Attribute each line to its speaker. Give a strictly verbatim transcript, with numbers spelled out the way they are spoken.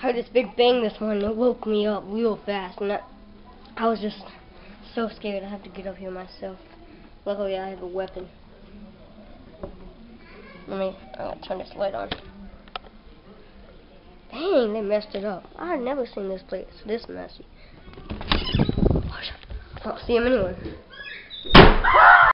Speaker 1: heard this big bang this morning. It woke me up real fast, and I, I was just so scared. I had to get up here myself. Luckily, I have a weapon. Let me uh, turn this light on. Dang, they messed it up. I've never seen this place this messy. I don't see him anywhere.